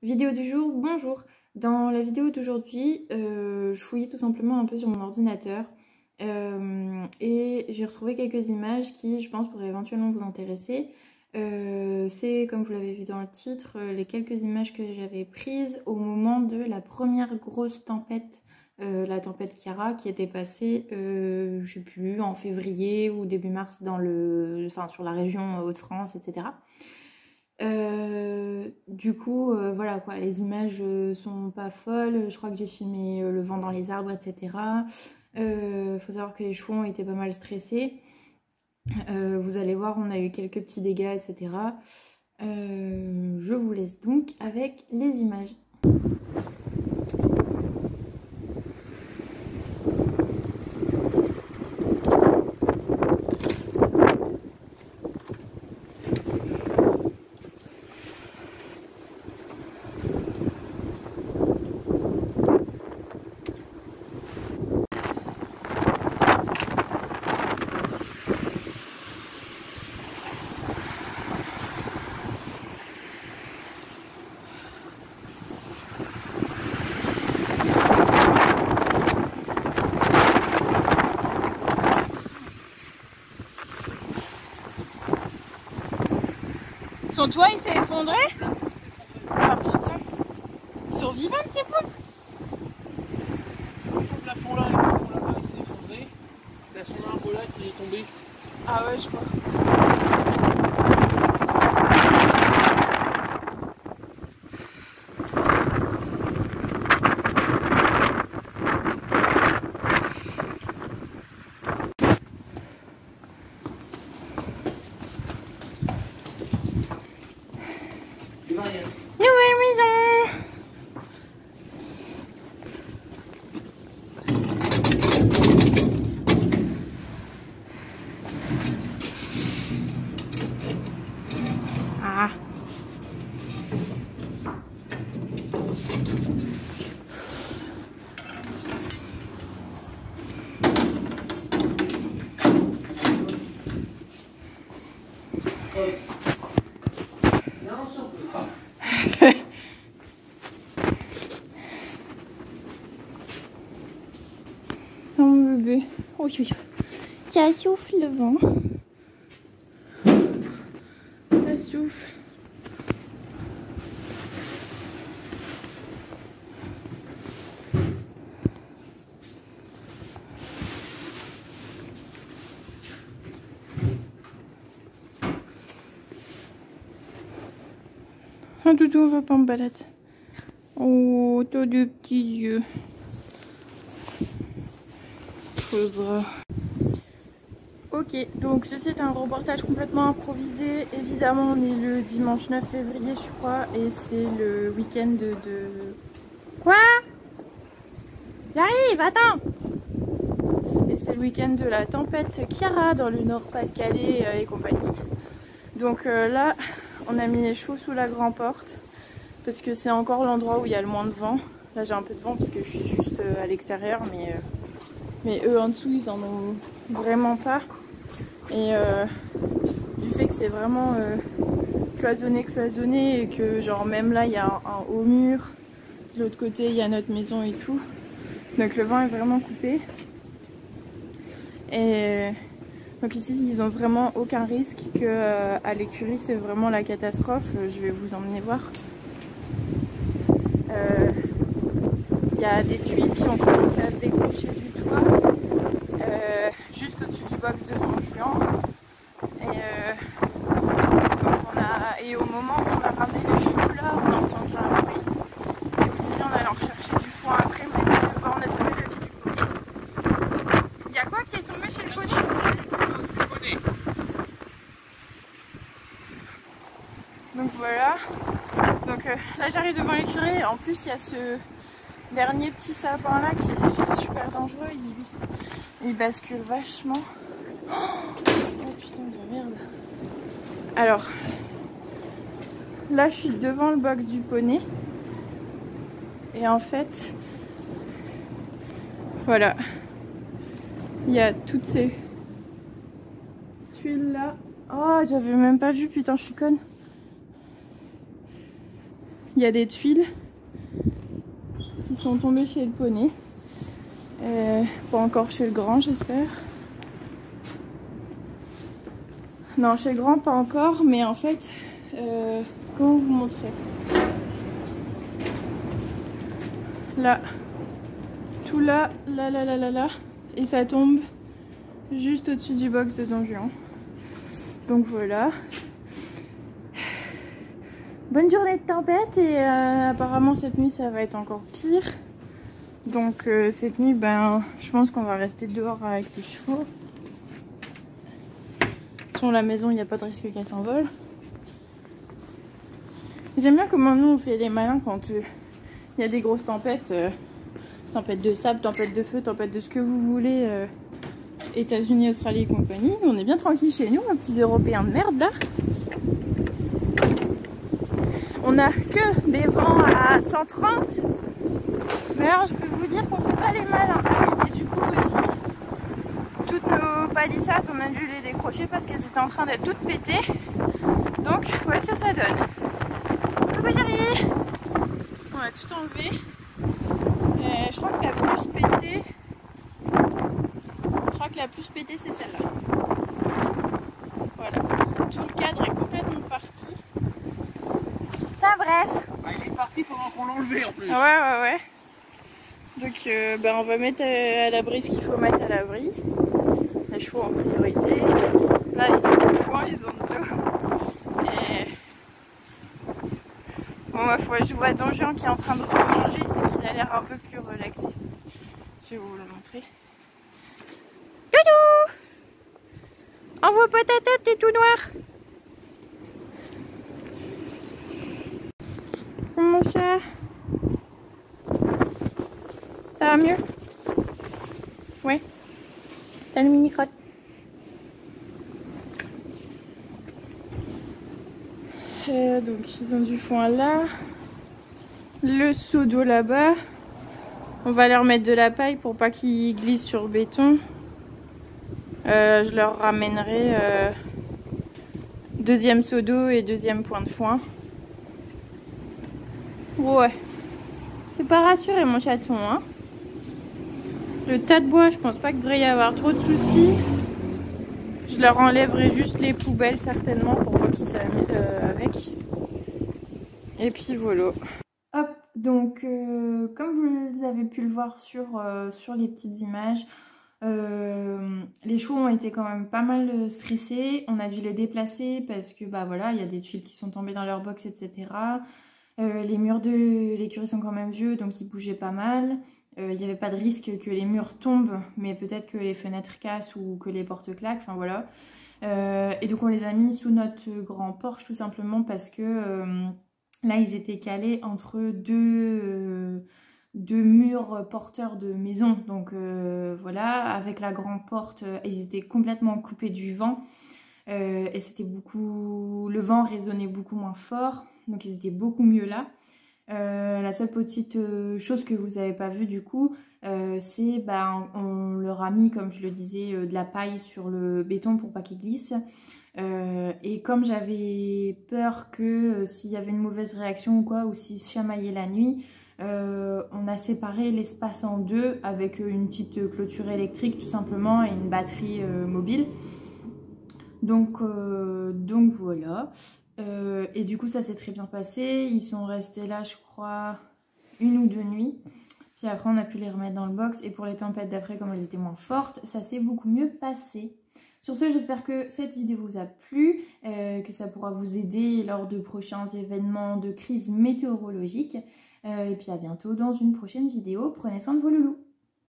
Vidéo du jour, bonjour. Dans la vidéo d'aujourd'hui, je fouillais tout simplement un peu sur mon ordinateur et j'ai retrouvé quelques images qui, je pense, pourraient éventuellement vous intéresser. C'est, comme vous l'avez vu dans le titre, les quelques images que j'avais prises au moment de la première grosse tempête, la tempête Ciara, qui était passée, je sais plus, en février ou début mars sur la région Hauts-de-France, etc. Voilà quoi, les images sont pas folles. Je crois que j'ai filmé le vent dans les arbres, etc. Faut savoir que les chevaux ont été pas mal stressés. Vous allez voir, on a eu quelques petits dégâts, etc. Je vous laisse donc avec les images. Son toit il s'est effondré. Ah putain. Survivante tes poules. Ce plafond là et le plafond là-bas il s'est effondré. T'as son arbre là qui est tombé. Ah ouais je crois. Nouvelle maison. Ah. Oh mon bébé. Oh, ça souffle le vent. Ça souffle. Un doudou, on va pas en balade. Oh, t'as deux petits yeux. Faudra. Ok, donc ceci est un reportage complètement improvisé. Évidemment, on est le dimanche 9 février, je crois, et c'est le week-end de... Quoi? J'arrive, attends! Et c'est le week-end de la tempête Ciara dans le Nord-Pas-de-Calais et compagnie. Donc là, on a mis les chevaux sous la grande porte parce que c'est encore l'endroit où il y a le moins de vent. Là, j'ai un peu de vent parce que je suis juste à l'extérieur, mais eux en dessous, ils en ont vraiment pas. Et du fait que c'est vraiment cloisonné et que genre même là, il y a un haut mur. De l'autre côté, il y a notre maison et tout. Donc le vent est vraiment coupé. Et donc ici, ils ont vraiment aucun risque que à l'écurie, c'est vraiment la catastrophe. Je vais vous emmener voir. Il y a des tuiles qui ont commencé à se décrocher du toit, juste au-dessus du box de Don Juan. Et au moment où on a ramené les chevaux là, on a entendu un bruit. Et Olivier, en allant rechercher du foin après, m'a dit on a sauvé la vie du poney. Il y a quoi qui est tombé chez le poney? Donc voilà. Donc là j'arrive devant l'écurie et en plus il y a ce dernier petit sapin là qui est super dangereux. Il bascule vachement. Oh putain de merde. Alors là je suis devant le box du poney. Et en fait, voilà, il y a toutes ces tuiles là. Oh, j'avais même pas vu, putain, je suis conne. il y a des tuiles qui sont tombées chez le poney. Pas encore chez le grand, j'espère. Non, chez le grand, pas encore, mais en fait, comment vous montrer? Là, tout là, là, et ça tombe juste au-dessus du box de Don Juan. Donc voilà. Bonne journée de tempête et apparemment cette nuit ça va être encore pire. Donc cette nuit, ben, je pense qu'on va rester dehors avec les chevaux. Sur la maison, il n'y a pas de risque qu'elle s'envole. J'aime bien comment nous on fait les malins quand il y a des grosses tempêtes. Tempête de sable, tempête de feu, tempête de ce que vous voulez. États-Unis, Australie et compagnie. On est bien tranquille chez nous, nos petits Européens de merde là. On a que des vents à 130. Mais alors je peux vous dire qu'on fait pas les malins. Et du coup aussi, toutes nos palissades, on a dû les décrocher parce qu'elles étaient en train d'être toutes pétées. Donc voilà ce que ça donne. Coucou chérie. On va tout enlever. Je crois que la plus pétée, c'est celle-là. Voilà. Tout le cadre est complètement parti. Enfin bref. Ah, il est parti pendant qu'on l'enlevait en plus. Ouais. Donc ben, on va mettre à l'abri ce qu'il faut mettre à l'abri. Les chevaux en priorité. Là ils ont du foin, ils ont de l'eau. Et bon ma foi, je vois Don Juan qui est en train de remanger, c'est qu'il a l'air un peu plus relaxé. Je vais vous le montrer. Doudou! On voit pas ta tête, t'es tout noir. Mon chat. Ça va mieux? Ouais. T'as le mini crotte. Donc ils ont du foin là. Le seau d'eau là-bas. On va leur mettre de la paille pour pas qu'ils glissent sur le béton. Je leur ramènerai deuxième seau d'eau et deuxième point de foin. Ouais. T'es pas rassuré mon chaton, hein? Le tas de bois, je pense pas qu'il devrait y avoir trop de soucis. Je leur enlèverai juste les poubelles certainement pour pas qu'ils s'amusent avec. Et puis voilà. Hop, donc comme vous avez pu le voir sur les petites images, les chevaux ont été quand même pas mal stressés. On a dû les déplacer parce que bah voilà, il y a des tuiles qui sont tombées dans leur box, etc. Les murs de l'écurie sont quand même vieux, donc ils bougeaient pas mal. Il n'y avait pas de risque que les murs tombent, mais peut-être que les fenêtres cassent ou que les portes claquent, enfin voilà. Et donc on les a mis sous notre grand porche tout simplement parce que là ils étaient calés entre deux murs porteurs de maison. Donc voilà, avec la grande porte, ils étaient complètement coupés du vent. Et c'était beaucoup... Le vent résonnait beaucoup moins fort, donc ils étaient beaucoup mieux là. La seule petite chose que vous n'avez pas vue du coup, c'est bah, on leur a mis, comme je le disais, de la paille sur le béton pour pas qu'il glisse. Et comme j'avais peur que s'il y avait une mauvaise réaction ou quoi, ou s'ils se chamaillaient la nuit, on a séparé l'espace en deux avec une petite clôture électrique tout simplement et une batterie mobile. Donc voilà. Et du coup ça s'est très bien passé. Ils sont restés là je crois 1 ou 2 nuits. Puis après on a pu les remettre dans le box. Et pour les tempêtes d'après, comme elles étaient moins fortes, ça s'est beaucoup mieux passé. Sur ce, j'espère que cette vidéo vous a plu, que ça pourra vous aider lors de prochains événements de crise météorologique. Et puis à bientôt dans une prochaine vidéo. Prenez soin de vos loulous.